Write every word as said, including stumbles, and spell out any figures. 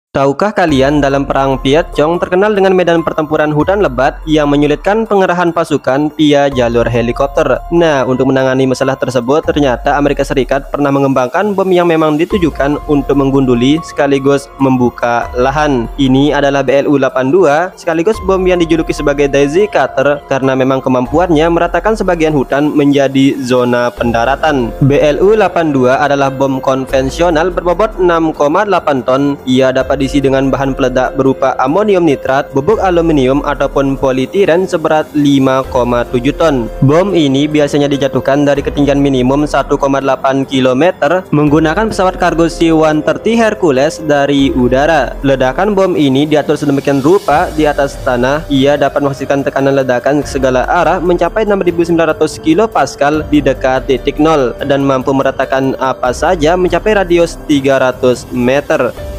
Tahukah kalian dalam perang Piet Chong terkenal dengan medan pertempuran hutan lebat yang menyulitkan pengerahan pasukan via jalur helikopter. Nah, untuk menangani masalah tersebut, ternyata Amerika Serikat pernah mengembangkan bom yang memang ditujukan untuk menggunduli sekaligus membuka lahan. Ini adalah B L U delapan dua, sekaligus bom yang dijuluki sebagai Daisy Cutter karena memang kemampuannya meratakan sebagian hutan menjadi zona pendaratan. B L U delapan dua adalah bom konvensional berbobot enam koma delapan ton. Ia dapat diisi dengan bahan peledak berupa amonium nitrat, bubuk aluminium ataupun politiren seberat lima koma tujuh ton. Bom ini biasanya dijatuhkan dari ketinggian minimum satu koma delapan kilometer menggunakan pesawat kargo C seratus tiga puluh Hercules dari udara. Ledakan bom ini diatur sedemikian rupa di atas tanah, ia dapat menghasilkan tekanan ledakan ke segala arah mencapai enam ribu sembilan ratus kilopascal di dekat titik nol dan mampu meratakan apa saja mencapai radius tiga ratus meter.